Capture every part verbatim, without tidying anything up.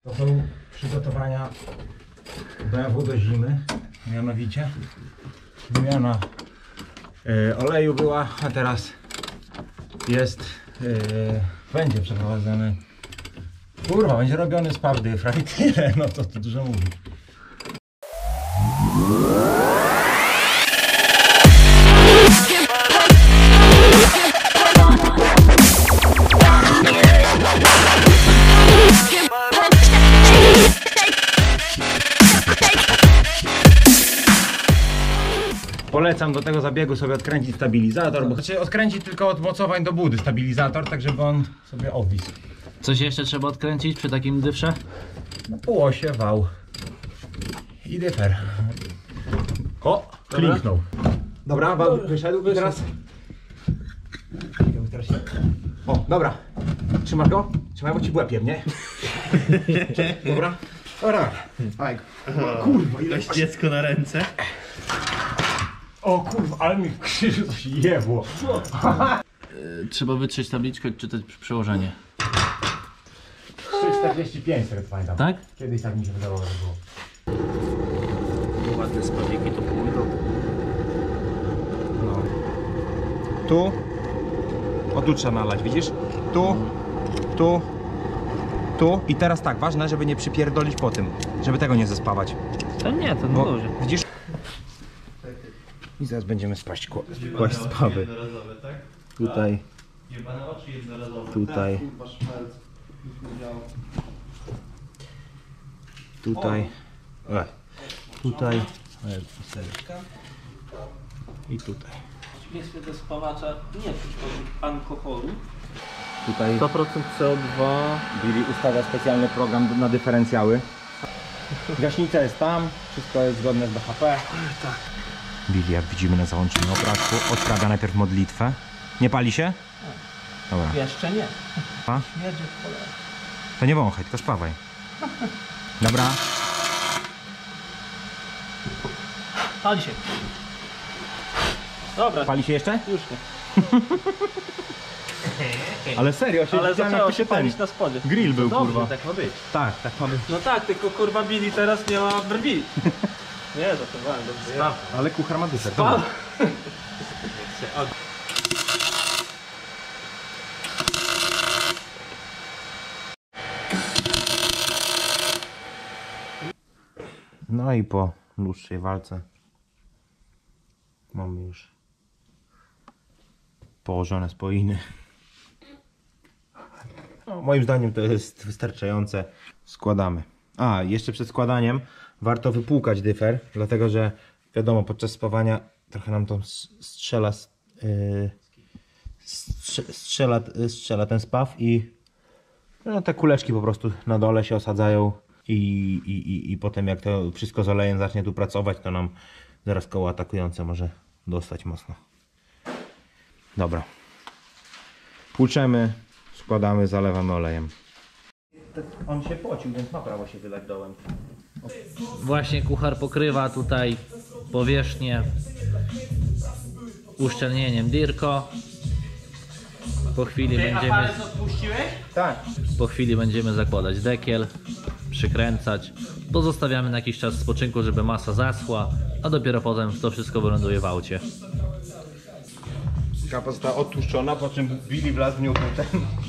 To są przygotowania B M W do zimy, mianowicie wymiana yy, oleju była, a teraz jest, yy, będzie przeprowadzony, kurwa, będzie robiony spaw dyfra i tyle, no to, to dużo mówi. Polecam do tego zabiegu sobie odkręcić stabilizator, bo chcecie odkręcić tylko od mocowań do budy stabilizator, tak żeby on sobie obwisł. Coś jeszcze trzeba odkręcić przy takim dyfrze? Na półosie, wał i dyfer. O, kliknął. Dobra, wał wyszedł i teraz... O, dobra. Trzymasz go? Trzymaj, bo ci w łeb jebnie. Dobra. Dobra. Aj. Kurwa, ile Weź dziecko na ręce. O kurwa, ale mi krzyż coś jebło. Trzeba wytrzeć tabliczkę i czytać przełożenie. trzy czterdzieści pięć, tego pamiętam. Tak? Kiedyś tak mi się wydawało, że było. Ładne spawiki to pójdą. No. Tu. O, tu trzeba nalać, widzisz? Tu. Tu. Tu. I teraz tak, ważne, żeby nie przypierdolić po tym. Żeby tego nie zespawać. To nie, to Bo, dobrze. widzisz? I zaraz będziemy spaść, kłaść spawy. Jednorazowe, tak? Tutaj. Jebane oczy jednorazowe. Tutaj. Tutaj. E. Tutaj. E, I tutaj. Przeciwieństwie do spawacza nie czuć alkoholu. Tutaj sto procent C O dwa. Billy ustawia specjalny program na dyferencjały. Gaśnica jest tam, wszystko jest zgodne z B H P. Tak. Billy, jak widzimy na załączeniu obrazku, odprawia najpierw modlitwę. Nie pali się? Dobra. Jeszcze nie. A? Śmierdzi w cholerę. To nie wąchaj, tylko spawaj. Dobra. Pali się. Dobra, Pali się jeszcze? już nie. Ale serio, się Ale widziałem, zaczęło jak się ten palić na spodzie. grill był, Dobrze, kurwa. tak ma być. Tak, tak mamy. No tak, tylko kurwa Billy teraz nie ma brwi. Nie, żartowałem, dobrze. Ja. Ale kuchar ma dyser. Spał. No i po dłuższej walce mamy już położone spoiny. No, moim zdaniem to jest wystarczające. Składamy. A, jeszcze przed składaniem warto wypłukać dyfer, dlatego że wiadomo, podczas spawania trochę nam to strzela, yy, strzela, strzela ten spaw i no, te kuleczki po prostu na dole się osadzają. I, i, i potem jak to wszystko z olejem zacznie tu pracować, to nam zaraz koło atakujące może dostać mocno. Dobra. Płuczemy, składamy, zalewamy olejem. On się pocił, więc ma prawo się wylać dołem. Właśnie kuchar pokrywa tutaj powierzchnię uszczelnieniem Dirko. Po chwili będziemy, odpuściłeś? Tak. po chwili będziemy zakładać dekiel, przykręcać. Pozostawiamy na jakiś czas w spoczynku, żeby masa zaschła, a dopiero potem to wszystko wyląduje w aucie. Kapa została odtłuszczona, po czym Billy wlazł w nią ten.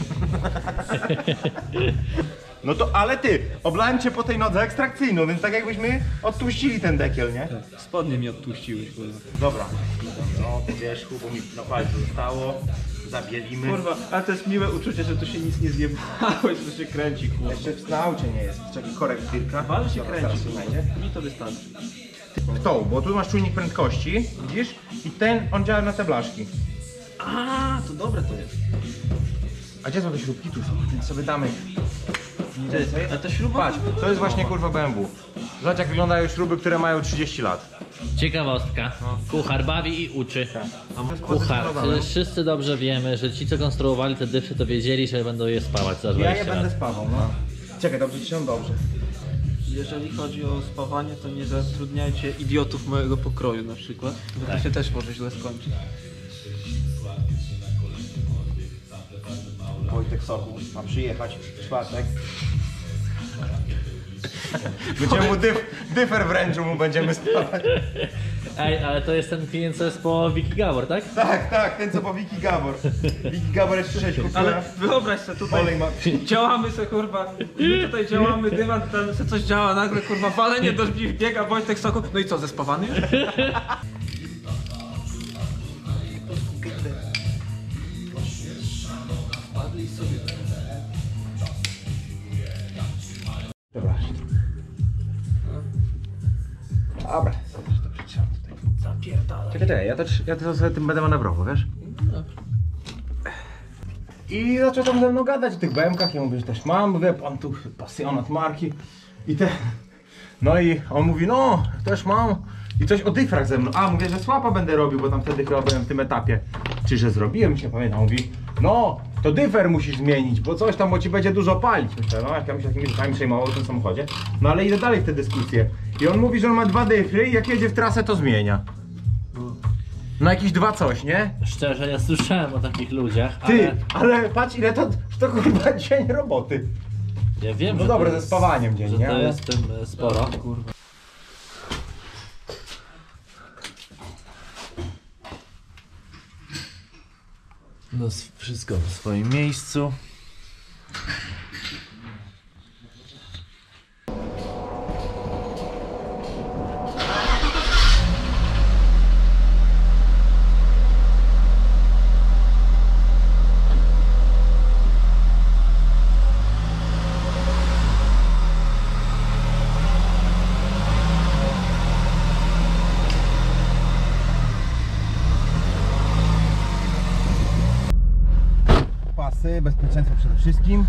No to, ale ty, oblałem cię po tej nodze ekstrakcyjną, więc tak jakbyśmy odtłuścili ten dekiel, nie? Spodnie mi odpuściłeś, kurwa. Dobra. No, po wierzchu, bo mi na palcu zostało. Zabielimy. Kurwa, ale to jest miłe uczucie, że tu się nic nie zjebałeś, że się kręci, kurwa. Jeszcze na aucie nie jest. Czekaj, korek Dirka. Ale się Dobra, kręci, teraz tu kurwa. znajdzie. Mi to wystarczy. W tą, bo tu masz czujnik prędkości, widzisz? I ten, on działa na te blaszki. A, to dobre to jest. A gdzie są te śrubki? Tu są, więc sobie damy. Ty, a ta śruba? Patrz, to jest właśnie kurwa B M W. Zobacz jak wyglądają śruby, które mają trzydzieści lat. Ciekawostka. Kuchar bawi i uczy. Kuchar. Pozycjonowane. Wszyscy dobrze wiemy, że ci co konstruowali te dyfry to wiedzieli, że będą je spawać za Ja je dwadzieścia będę lat. spawał, no. Czekaj, dobrze, trzymam dobrze. Jeżeli chodzi o spawanie, to nie zatrudniajcie idiotów mojego pokroju na przykład, bo to się też może źle skończyć. Wojtek Soku ma przyjechać w czwartek. Będziemy mu dyf, dyfer wręczu mu będziemy stawać. Ej, ale to jest ten klient, co jest po Wiki Gabor, tak? Tak, tak, ten co po Wiki Gabor. Wiki Gabor jest sześć kupiła. Ale wyobraź sobie tutaj, Olej ma... działamy sobie kurwa, my tutaj działamy, dywan, tam się coś działa, nagle kurwa walenie do drzwi, biega Wojtek Soku, no i co, zespawany już? Dobra. Dobra, to przytrzymam tutaj. Zapierdala. Czekaj, czekaj, ja to, ja to sobie tym będę manewrował, wiesz? I zaczął tam ze mną gadać o tych B M kach, ja mówię, że też mam, mówię, pan tu pasjonat marki i te... No i on mówi, no, też mam i coś o dyfrach ze mną. A, mówię, że słapa będę robił, bo tam wtedy chyba byłem w tym etapie. Czy że zrobiłem, się pamiętam, mówi, no, to dyfer musisz zmienić, bo coś tam, bo ci będzie dużo palić. Myślę, no, jak ja mi się takimi rzeczami przejmował w tym samochodzie. No ale idę dalej w tę dyskusję. I on mówi, że on ma dwa dyfry i jak jedzie w trasę, to zmienia. Na jakieś dwa coś, nie? Szczerze, ja słyszałem o takich ludziach, Ty, ale ale patrz ile to, to kurwa dzień roboty. ja wiem, No że dobra, to ze jest, spawaniem dzień, że nie? to Ale- jest tym e, sporo. Kurwa. No wszystko w swoim miejscu. Pasy, bezpieczeństwo przede wszystkim.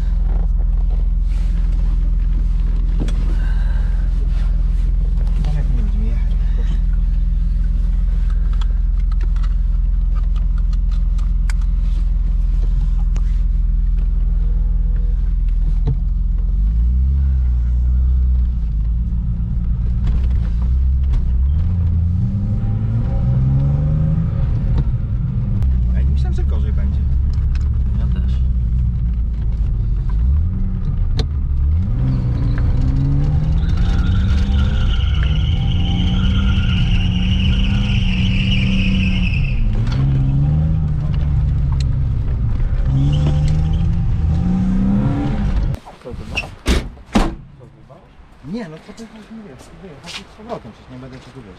Może jak nie będziemy jechać, proszę. Ja nie myślałem, że gorzej będzie. Ja też. Nie, no to ty mówię, mówię, chodź z powrotem, przecież nie będę cię tu wiesz.